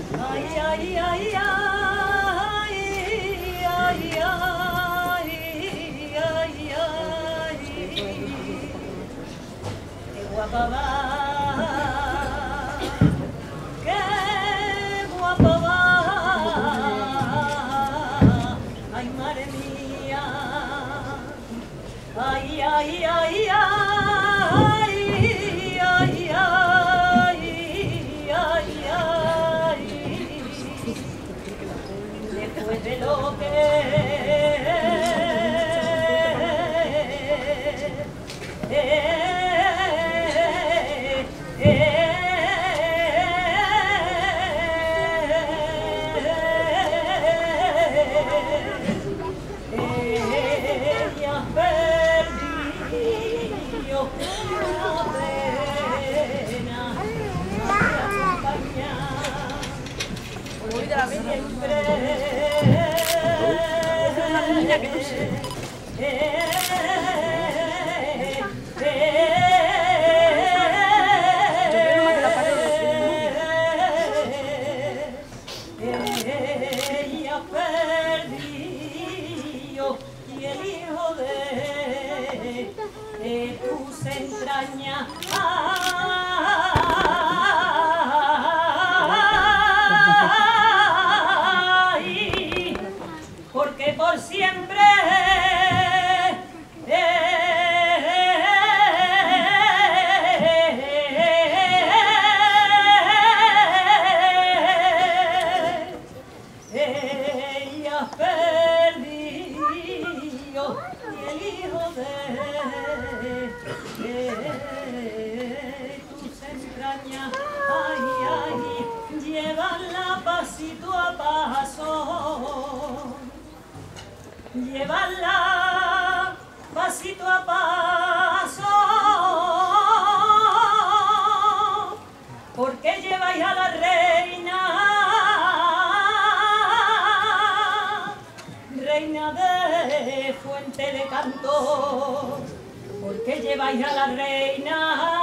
Ay, ay, ay, ay, ay, ay, ay, ay, qué guapa va, qué guapa va, ay, madre mía, ay, ay, ay, ay. Después de lo que ella perdió la pena me acompaña siempre. Ella perdió y el hijo de tus entrañas. Ay, porque por siempre ella perdió y el hijo de tus entrañas, ay, ay, llévala pasito a paso, llévala pasito a paso, porque lleváis a la reina, reina de Fuente de Canto, porque lleváis a la reina.